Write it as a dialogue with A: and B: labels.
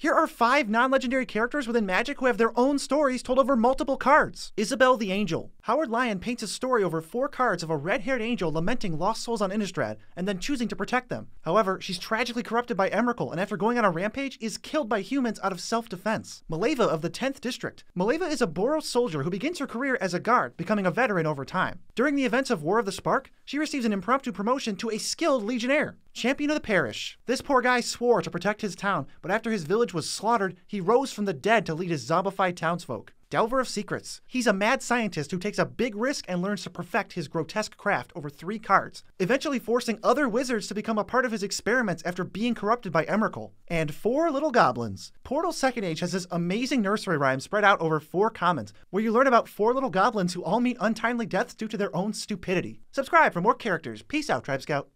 A: Here are 5 non-legendary characters within Magic who have their own stories told over multiple cards. Isabel the Angel. Howard Lyon paints a story over 4 cards of a red-haired angel lamenting lost souls on Innistrad and then choosing to protect them. However, she's tragically corrupted by Emrakul and after going on a rampage is killed by humans out of self-defense. Maleva of the 10th District. Maleva is a Boros soldier who begins her career as a guard, becoming a veteran over time. During the events of War of the Spark, she receives an impromptu promotion to a skilled legionnaire. Champion of the Parish. This poor guy swore to protect his town, but after his village was slaughtered, he rose from the dead to lead his zombified townsfolk. Delver of Secrets. He's a mad scientist who takes a big risk and learns to perfect his grotesque craft over 3 cards, eventually forcing other wizards to become a part of his experiments after being corrupted by Emrakul. And 4 Little Goblins. Portal 2nd Age has this amazing nursery rhyme spread out over 4 commons, where you learn about 4 little goblins who all meet untimely deaths due to their own stupidity. Subscribe for more characters. Peace out, Tribe Scout.